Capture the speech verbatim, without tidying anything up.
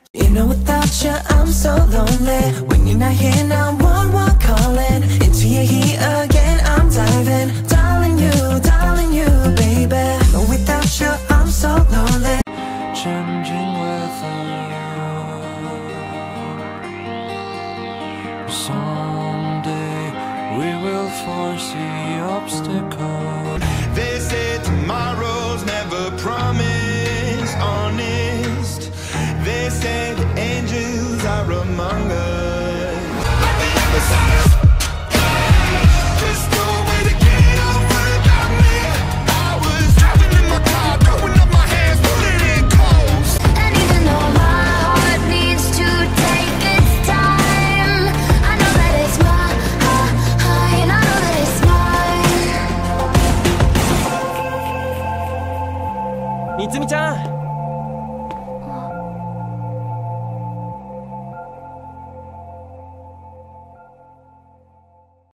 You know without you I'm so lonely. When you're not here now, one one calling. Into your heat again, I'm diving. Darling you, darling you, baby. No, without you I'm so lonely. Changing without you. Someday we will foresee obstacles. They say tomorrow's never promised, honest. They say the angels are among us. At the other side of just no way to get over about me. I was driving in my car, throwing up my hands, pulling it close. And even though my heart needs to take its time, I know that it's mine, and I know that it's mine. みつみちゃん